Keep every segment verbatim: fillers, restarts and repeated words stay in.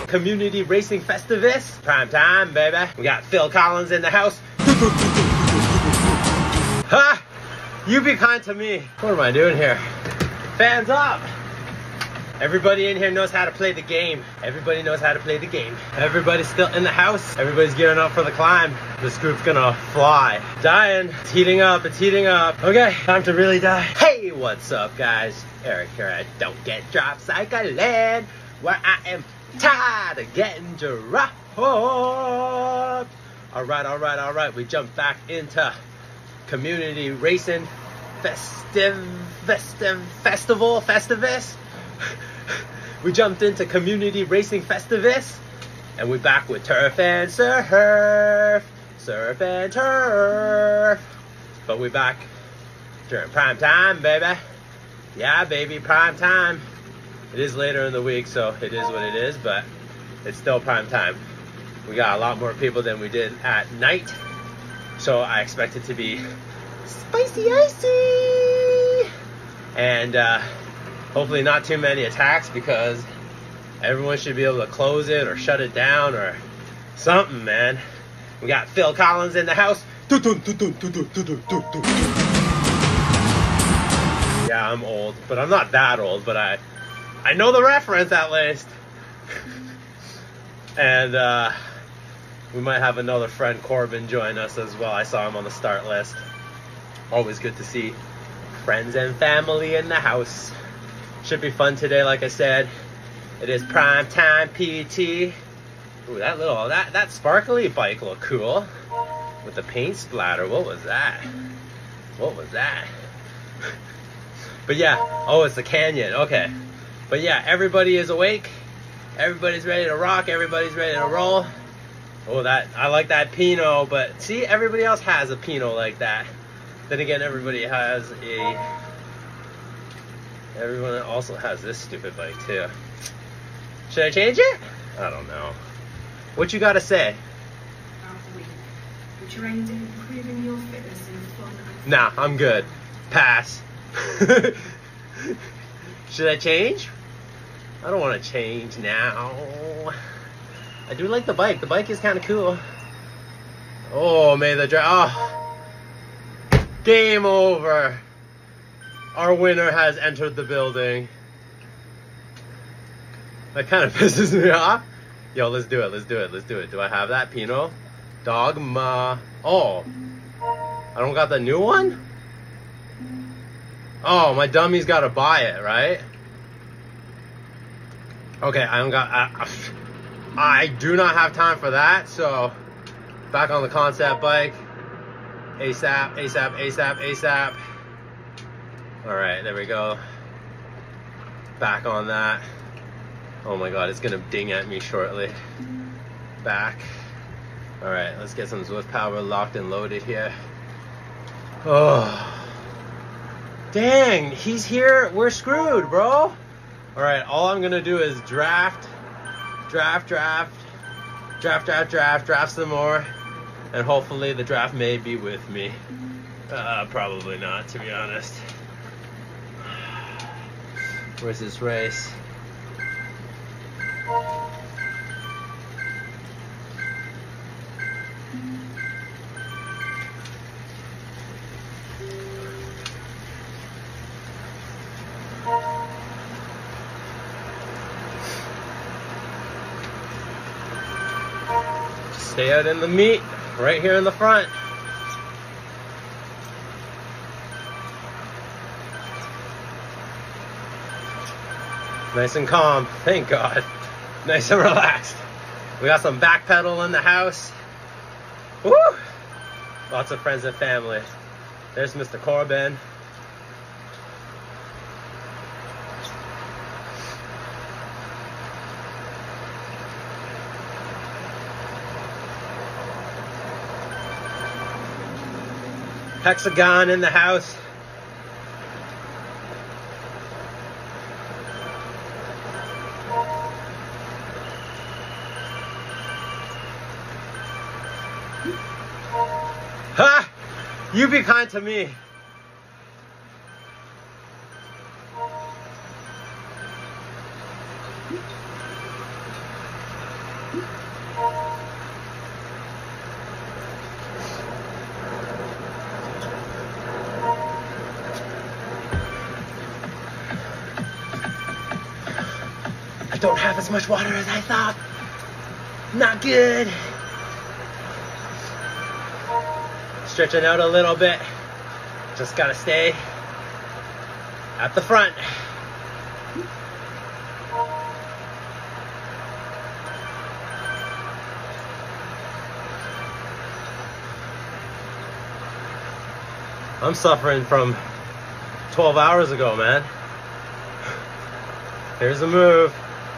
Community Racing Festivus. Prime time, baby. We got Phil Collins in the house. Ha! You be kind to me. What am I doing here? Fans up! Everybody in here knows how to play the game. Everybody knows how to play the game. Everybody's still in the house. Everybody's gearing up for the climb. This group's gonna fly. Dying. It's heating up. It's heating up. Okay, time to really die. Hey, what's up, guys? Eric here at Don't Get Dropped Cycling, where I am tired of getting dropped. All right, all right, all right. We jumped back into Community Racing Festiv, Festiv, Festival, Festivus. We jumped into Community Racing Festivus, and we're back with Turf and Surf, Surf and Turf. But we're back during prime time, baby. Yeah, baby, prime time. It is later in the week, so it is what it is, but it's still prime time. We got a lot more people than we did at night, so I expect it to be spicy icy. And uh, hopefully not too many attacks, because everyone should be able to close it or shut it down or something, man. We got Phil Collins in the house. Yeah, I'm old, but I'm not that old, but I I know the reference at least. And uh, we might have another friend, Corbin, join us as well. I saw him on the start list. Always good to see friends and family in the house. Should be fun today, like I said. It is prime time P T. Ooh, that little, that, that sparkly bike looked cool. With the paint splatter, what was that? What was that? But yeah, oh, it's the canyon, okay. But yeah, everybody is awake. Everybody's ready to rock, everybody's ready to roll. Oh, that, I like that Pinot, but see, everybody else has a Pinot like that. Then again, everybody has a, everyone also has this stupid bike too. Should I change it? I don't know. What you gotta say? Would you aim at improving your fitness and fun? Nah, I'm good. Pass. Should I change? I don't want to change now. I do like the bike. The bike is kind of cool. Oh, may the drive. Oh. Game over. Our winner has entered the building. That kind of pisses me off. Yo, let's do it. Let's do it. Let's do it. Do I have that Pinot? Dogma. Oh. I don't got the new one? Oh, my dummy's got to buy it, right? Okay, I don't got... I, I do not have time for that, so... Back on the concept bike. ASAP, ASAP, ASAP, ASAP. Alright, there we go. Back on that. Oh my god, it's gonna ding at me shortly. Back. Alright, let's get some Zwift power locked and loaded here. Oh. Dang, he's here. We're screwed, bro. Alright, all I'm gonna do is draft, draft, draft, draft, draft, draft, draft some more. And hopefully the draft may be with me. Uh, probably not, to be honest. Where's this race? Just stay out in the meat, right here in the front. Nice and calm, thank God. Nice and relaxed. We got some back pedal in the house. Woo! Lots of friends and family. There's Mister Corbin. Hexagon in the house. Ha! You be kind to me. I don't have as much water as I thought. Not good. Stretching out a little bit. Just gotta stay at the front. I'm suffering from twelve hours ago, man. Here's the move.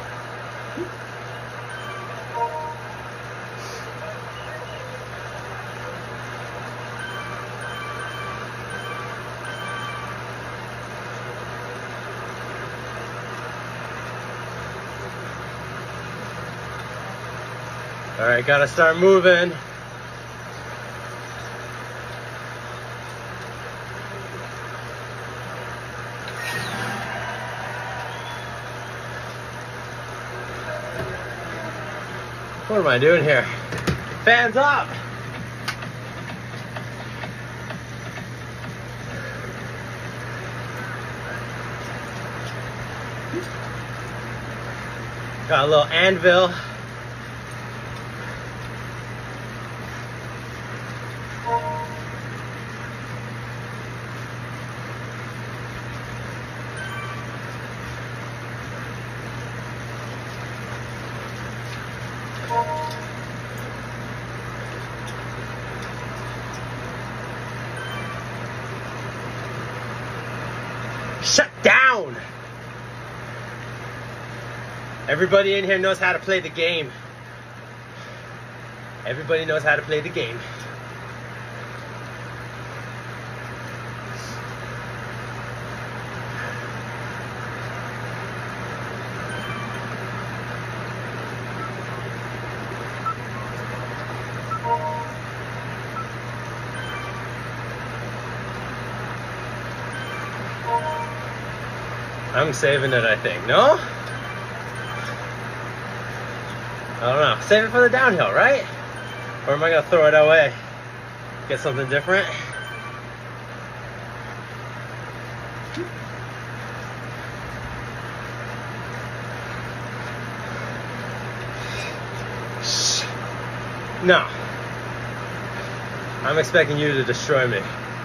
All right, gotta start moving. What am I doing here? Fans up! Got a little anvil. Shut down! Everybody in here knows how to play the game. Everybody knows how to play the game. I'm saving it, I think. No? I don't know. Save it for the downhill, right? Or am I going to throw it away? Get something different? No. I'm expecting you to destroy me.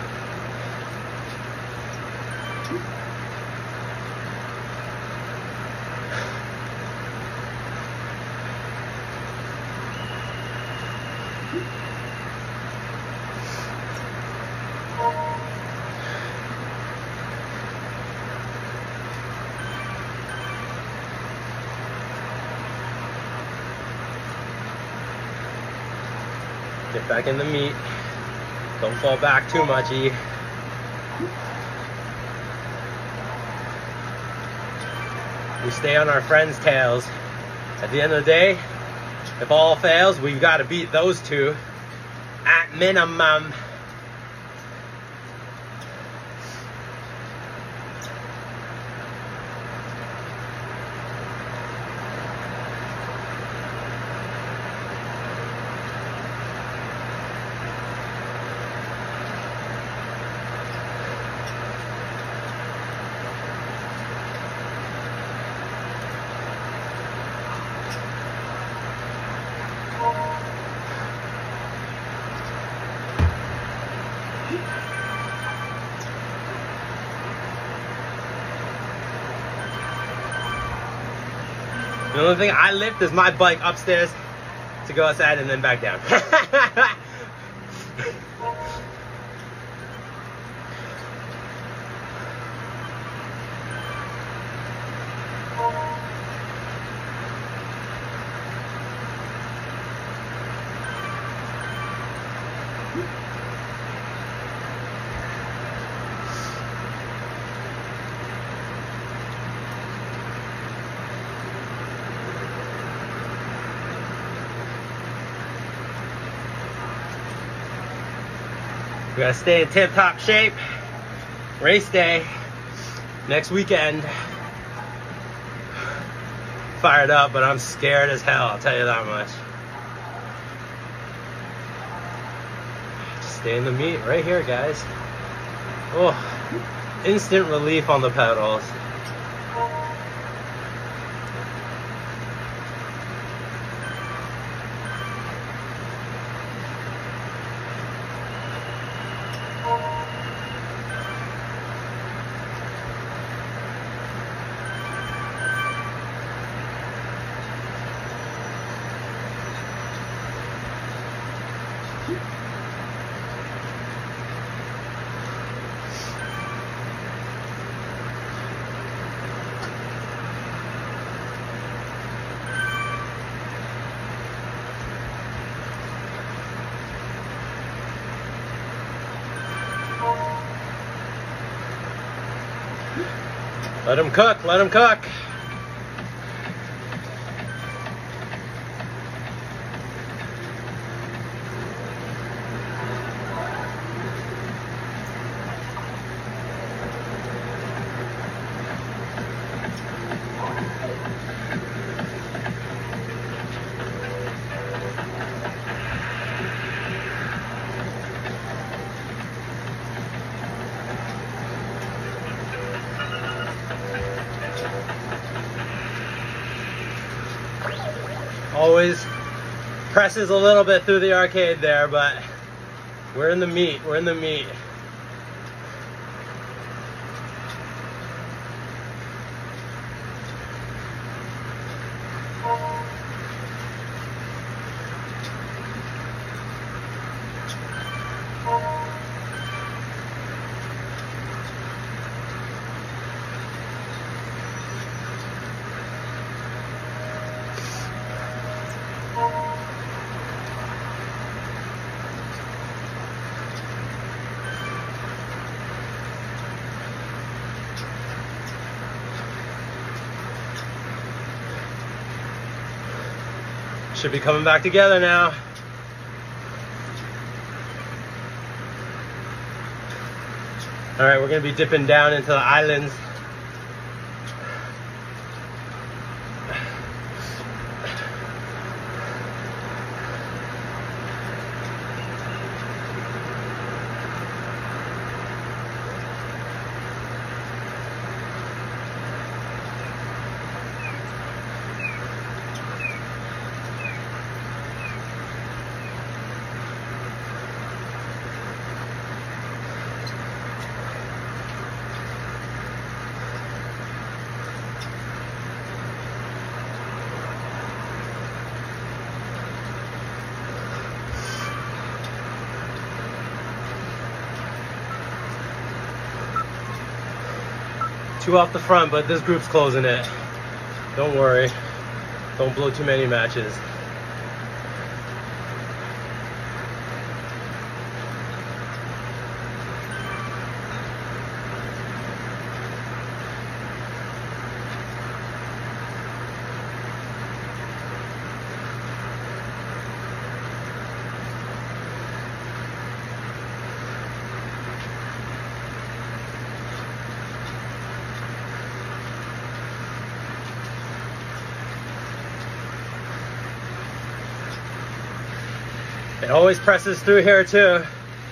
Get back in the meat. Don't fall back too much, E. We stay on our friends' tails. At the end of the day, if all fails, we've got to beat those two at minimum. The only thing I lift is my bike upstairs to go outside and then back down. We gotta stay in tip-top shape. Race day, next weekend. Fired up, but I'm scared as hell, I'll tell you that much. Just stay in the meat right here, guys. Oh, instant relief on the pedals. Let them cook, let them cook. Always presses a little bit through the arcade there, but we're in the meat, we're in the meat. Should be coming back together now. All right, we're gonna be dipping down into the islands. Two off the front, but this group's closing it. Don't worry. Don't blow too many matches. It always presses through here too.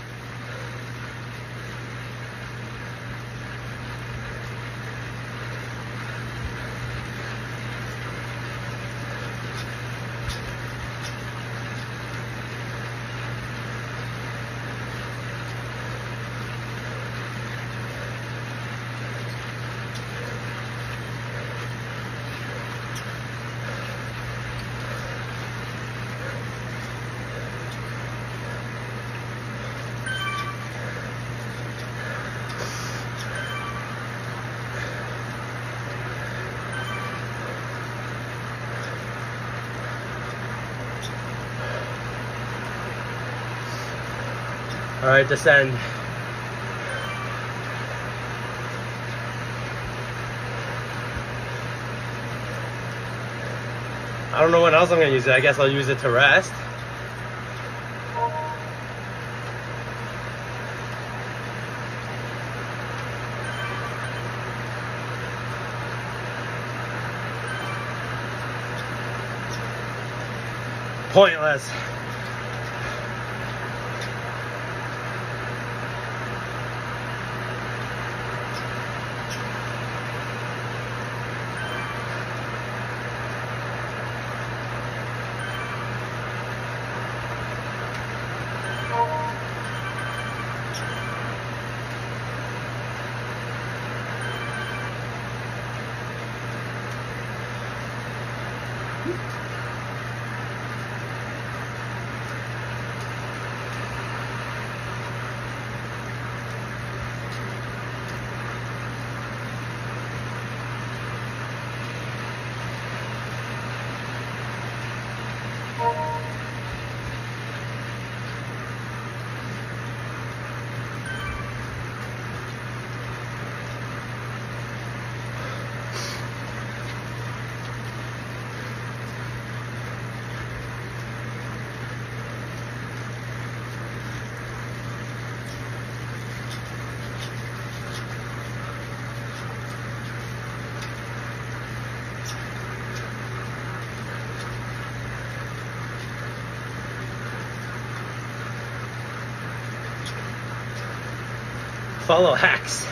All right, descend. I don't know when else I'm gonna use it. I guess I'll use it to rest. Pointless. follow Hex.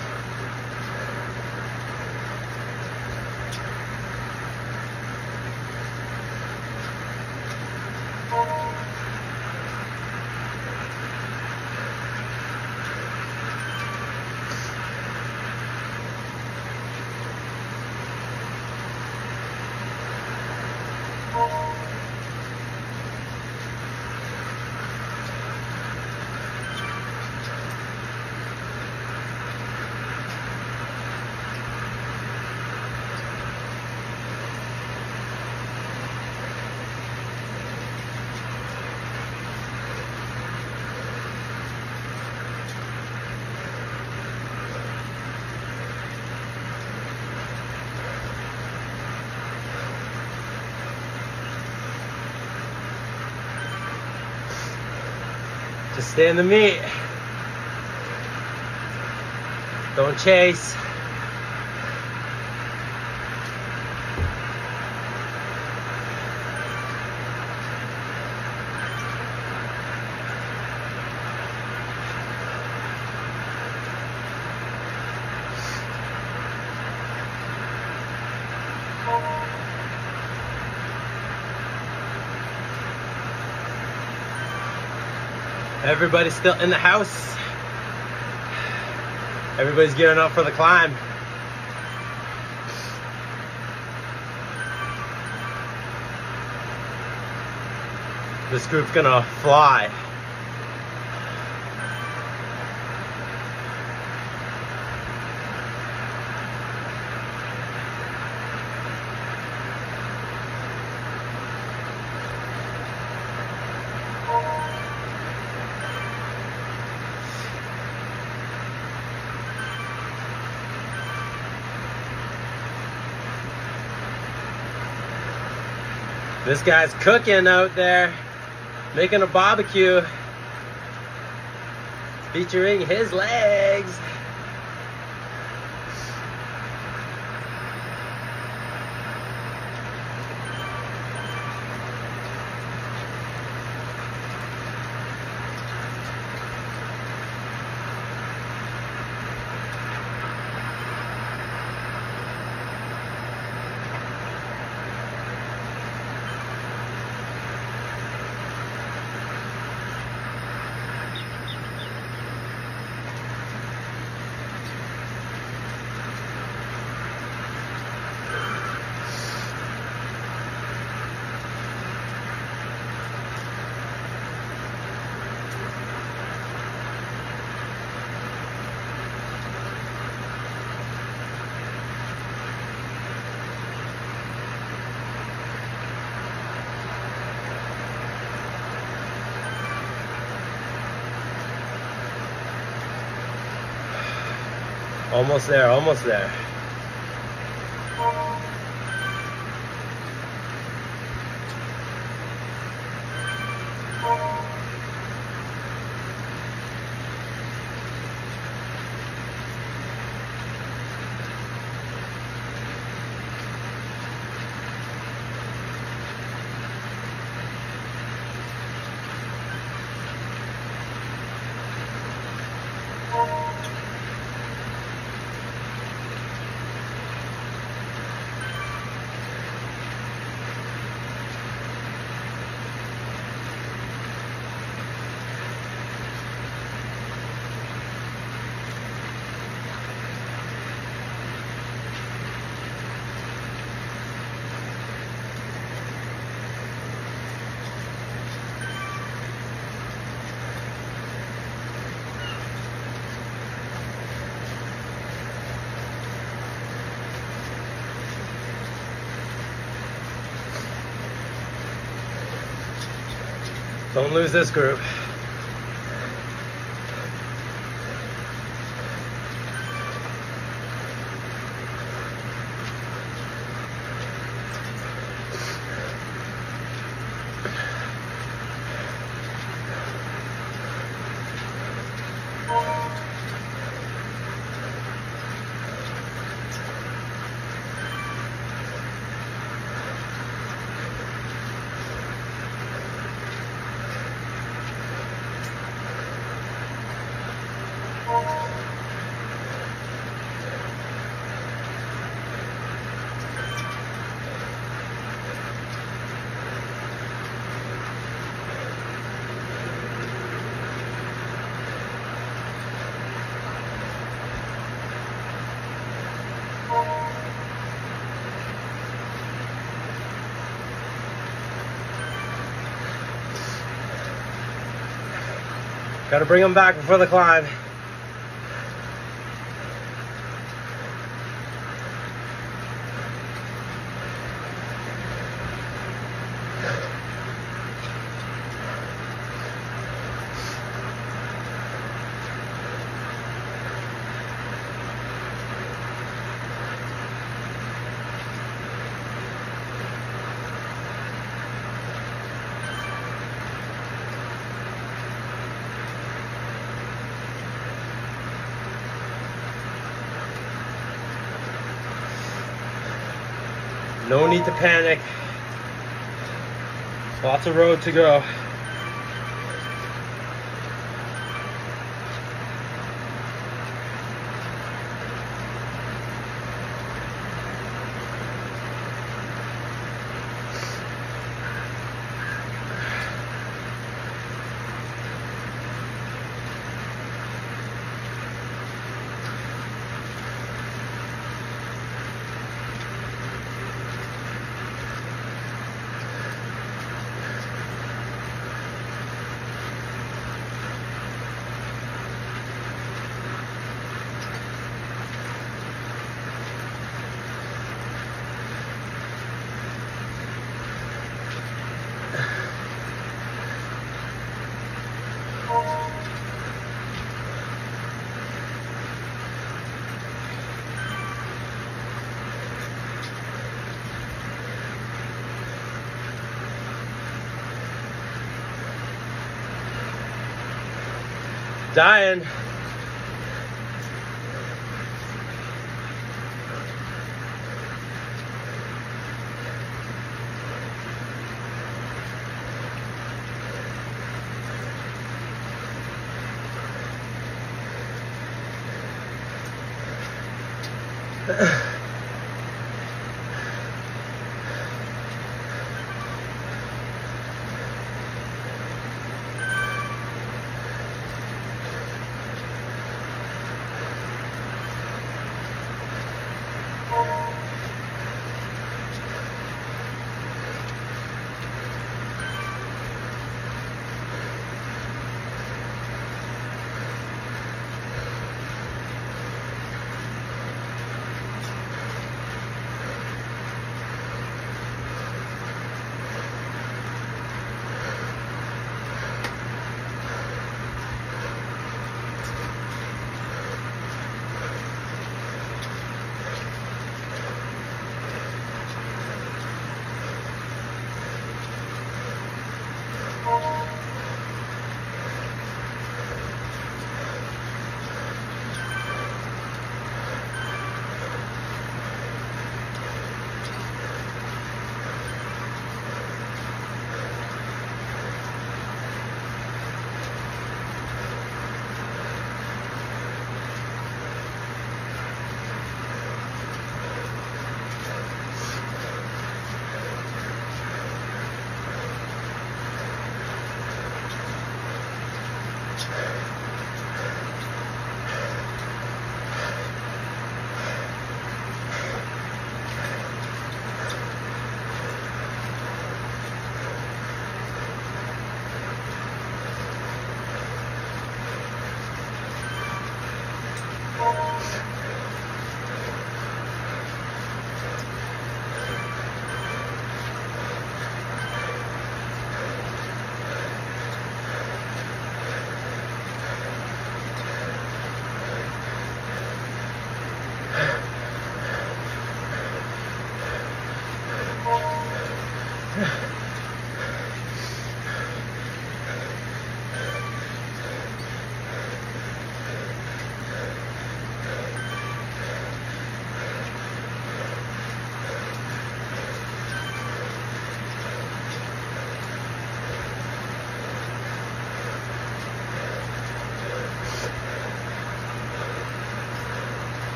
Just stay in the meat. Don't chase. Everybody's still in the house. Everybody's gearing up for the climb. This group's gonna fly. This guy's cooking out there, making a barbecue, featuring his legs. Almost there, almost there. Don't lose this group. Gotta bring them back before the climb. No need to panic. Lots of road to go. Dying.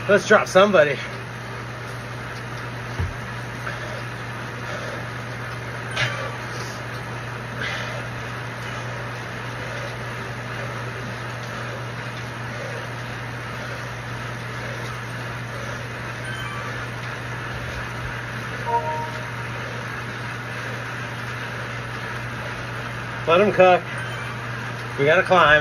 Let's drop somebody. Let him cook. We gotta climb.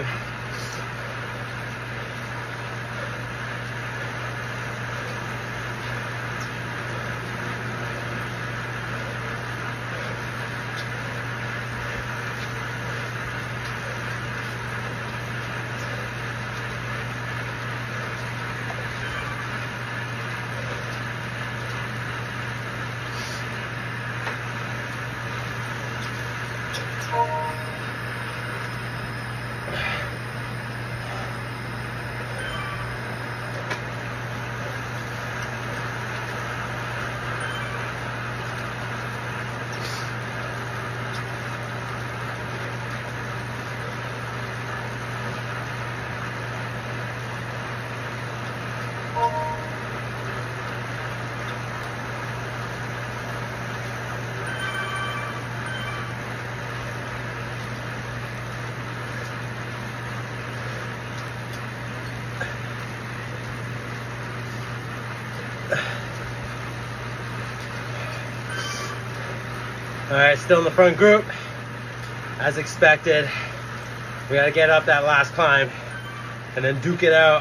All right, still in the front group, as expected. We gotta get up that last climb and then duke it out.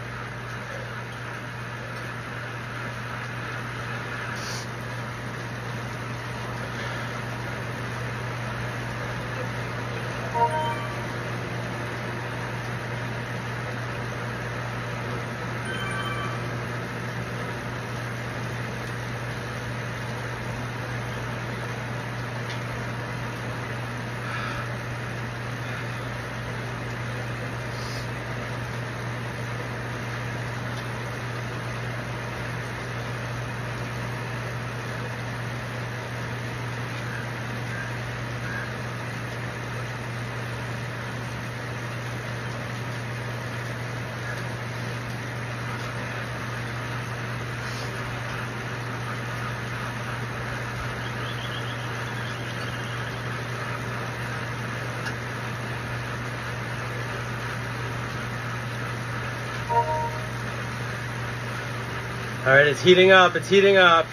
All right, it's heating up, it's heating up.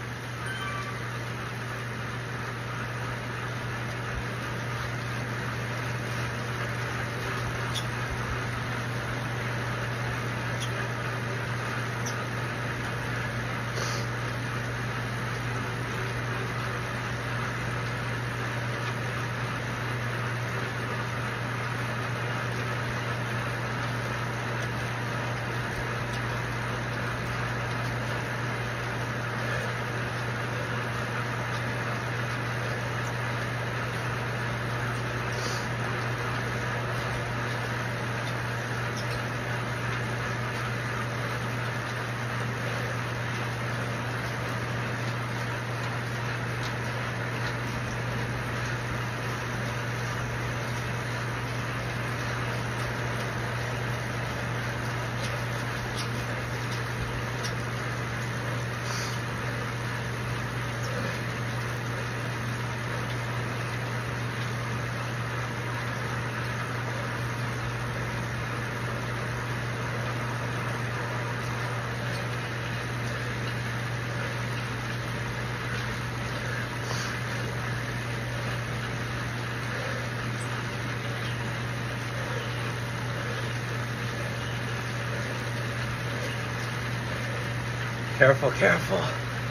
Careful, careful.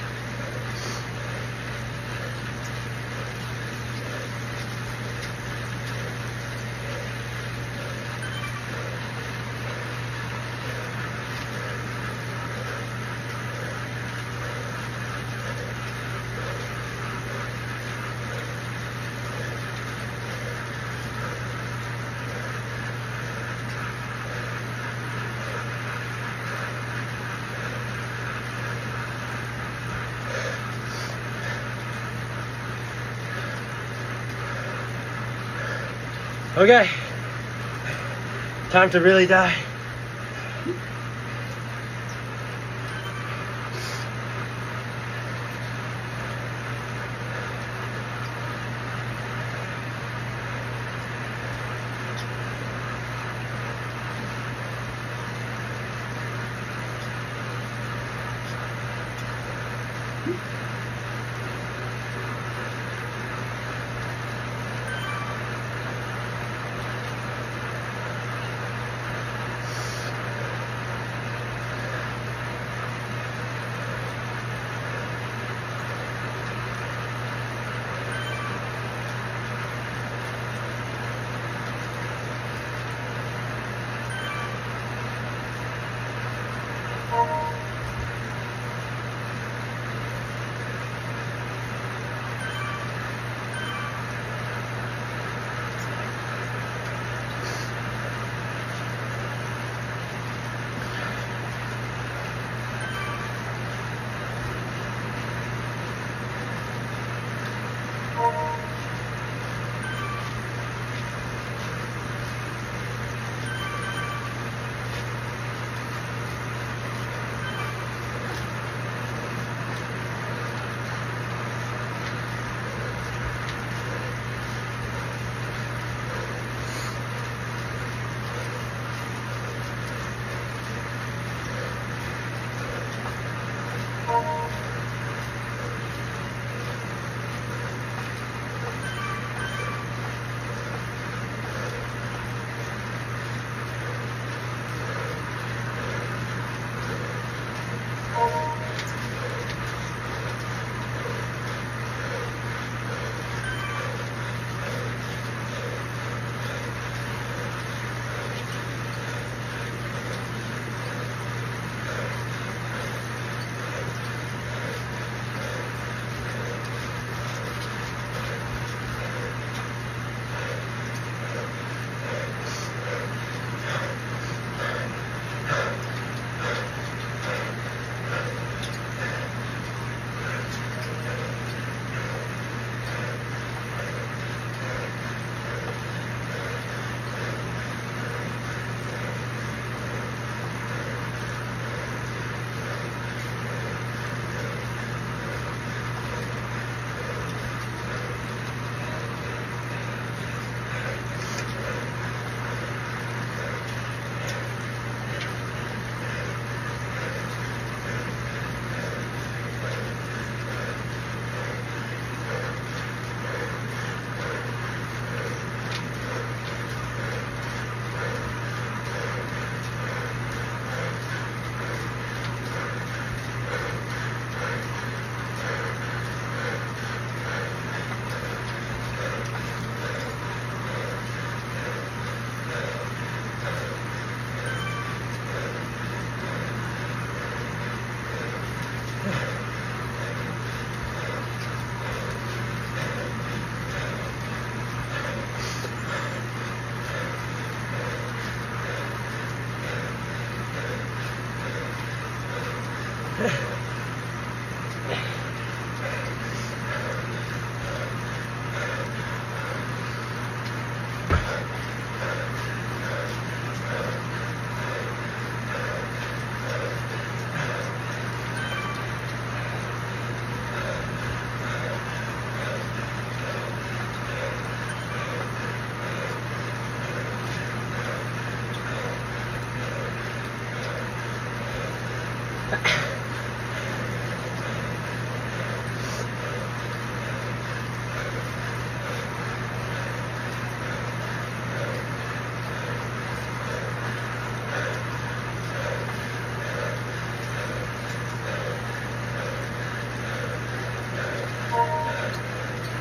Okay, time to really die.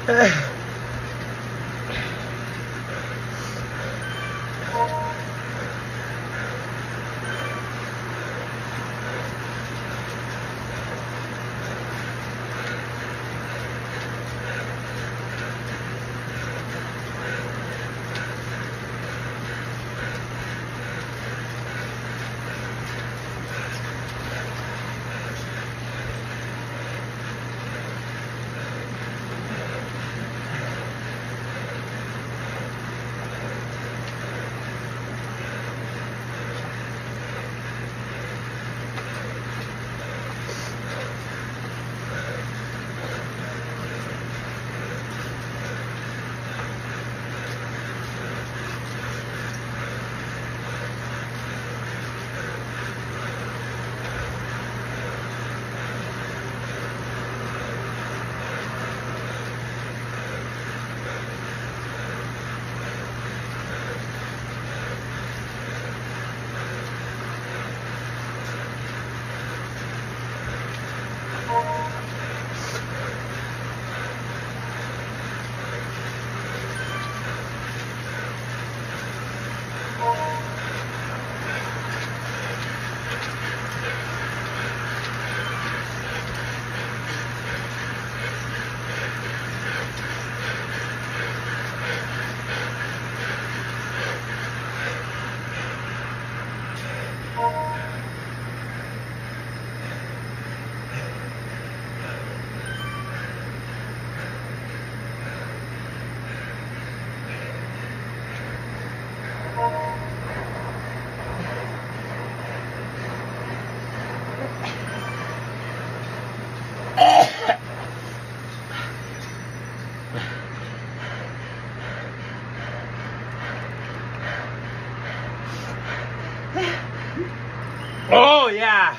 Oh yeah.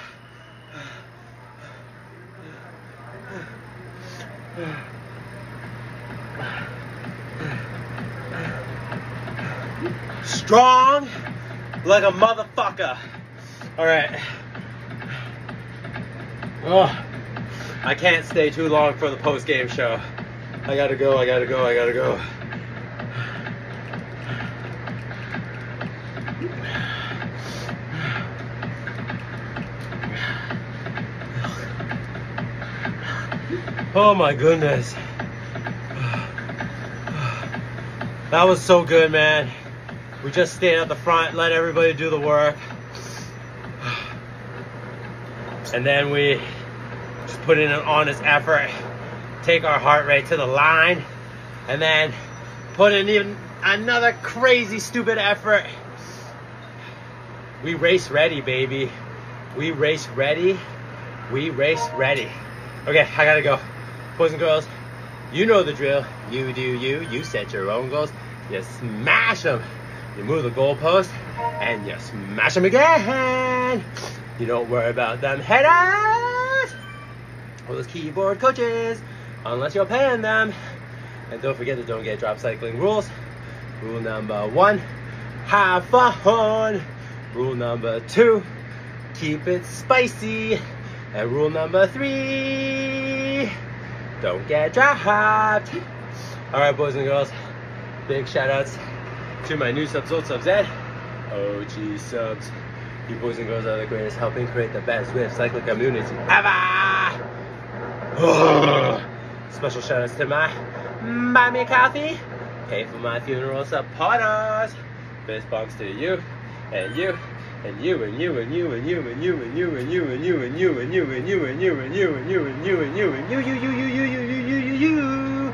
Strong like a motherfucker. All right. Oh, I can't stay too long for the post-game show. I gotta go, I gotta go, I gotta go. Oh my goodness. That was so good, man. We just stayed at the front, let everybody do the work. And then we just put in an honest effort, take our heart rate to the line, and then put in even another crazy stupid effort. We race ready, baby. We race ready. We race ready. Okay, I gotta go. Boys and girls, you know the drill. You do you. You set your own goals. You smash them. You move the goalpost, and you smash them again. You don't worry about them headers or those keyboard coaches unless you're paying them. And don't forget the don't get drop cycling rules. Rule number one, have fun. Rule number two, keep it spicy. And rule number three, don't get dropped. All right, boys and girls, big shout outs to my new subs, old subs, and O G subs. You boys and girls are the greatest, helping create the best Swift cycling community ever. Oh. Special shout outs to my buy me a coffee, pay for my funeral supporters. Fist bumps to you and you. And you and you and you and you and you and you and you and you and you and you and you and you and you and you and you and you and you you you you you you you you you you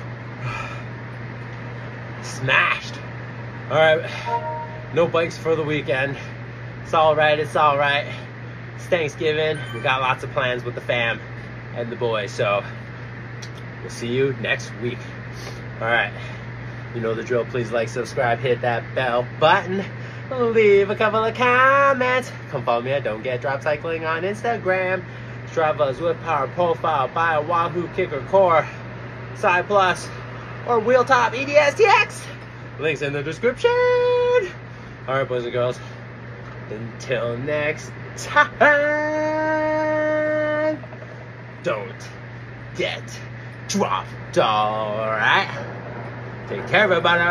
smashed. All right, no bikes for the weekend. It's all right. It's all right. It's Thanksgiving. We got lots of plans with the fam and the boys. So we'll see you next week. All right. You know the drill. Please like, subscribe, hit that bell button. Leave a couple of comments. Come follow me at Don't Get Drop Cycling on Instagram. Strava's with power profile by a Wahoo Kicker Core, Side Plus, or Wheel Top E D S T X. Links in the description. All right, boys and girls. Until next time. Don't get dropped. Alright. Take care, everybody.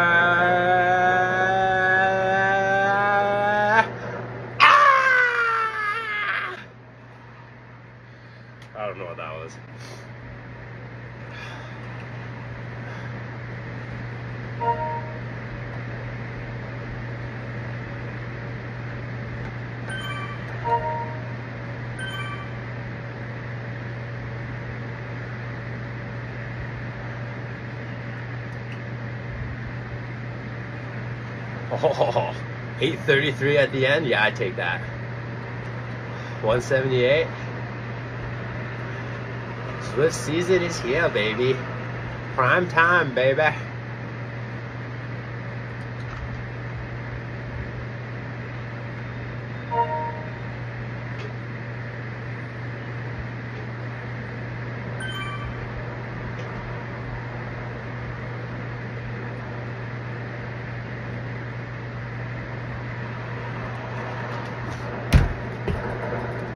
Ah! I don't know what that was. Oh, eight thirty-three at the end? Yeah, I take that. one seventy-eight. Swift season is here, baby. Prime time, baby.